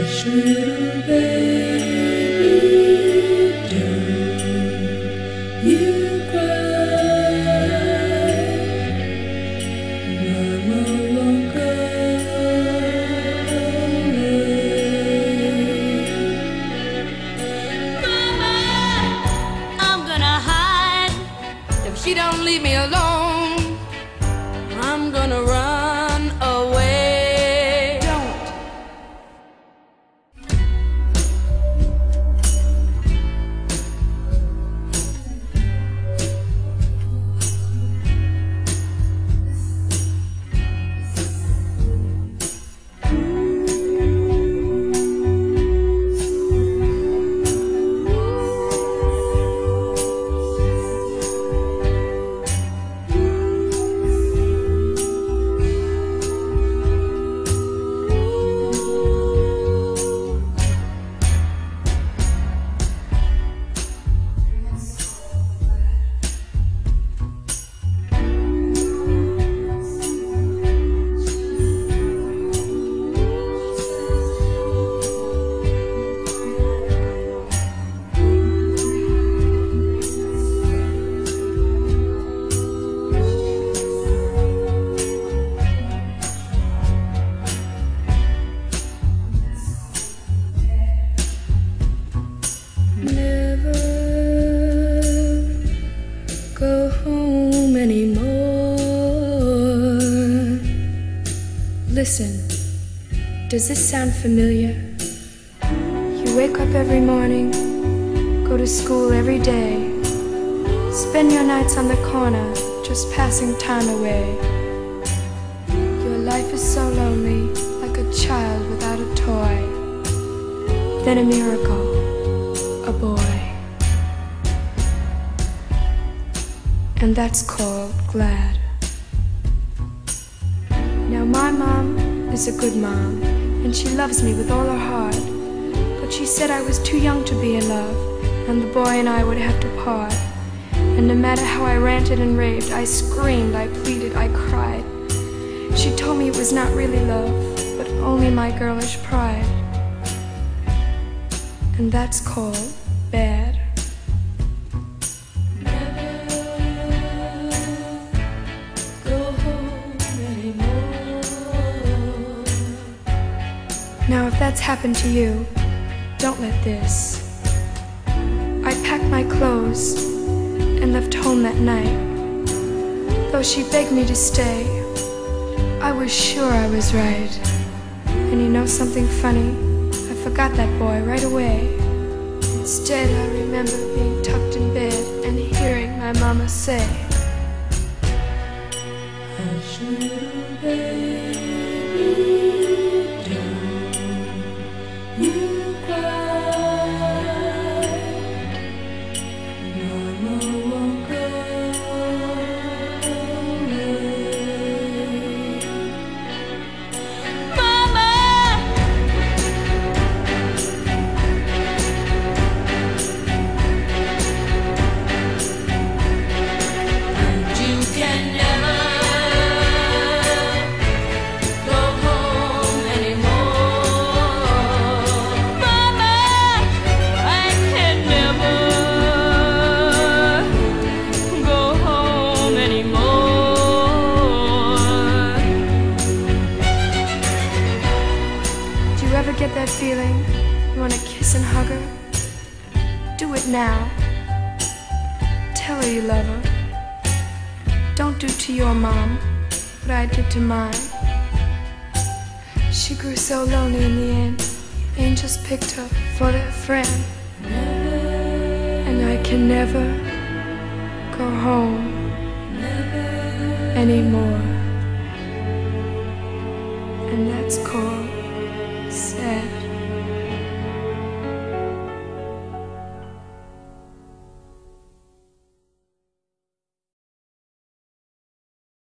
Little baby, don't you cry. Mama won't go away. Mama, I'm gonna hide. If she don't leave me alone, I'm gonna run away. Go home anymore. Listen, does this sound familiar? You wake up every morning, go to school every day, spend your nights on the corner, just passing time away. Your life is so lonely, like a child without a toy. Then a miracle, a boy. And that's called glad. Now my mom is a good mom, and she loves me with all her heart. But she said I was too young to be in love, and the boy and I would have to part. And no matter how I ranted and raved, I screamed, I pleaded, I cried. She told me it was not really love, but only my girlish pride. And that's called bad. Now if that's happened to you, don't let this. I packed my clothes and left home that night. Though she begged me to stay, I was sure I was right. And you know something funny? I forgot that boy right away. Instead, I remember being tucked in bed and hearing my mama say, Hush, little baby, you cry. Mama won't go away. Mama, and you can never go home anymore. Mama, I can never go home anymore. do you ever get that feeling you want to kiss and hug her? Do it now. Tell her you love her. Don't do to your mom what I did to mine. She grew so lonely in the end. Angels picked her for their friend. And I can never go home anymore. And that's called sad.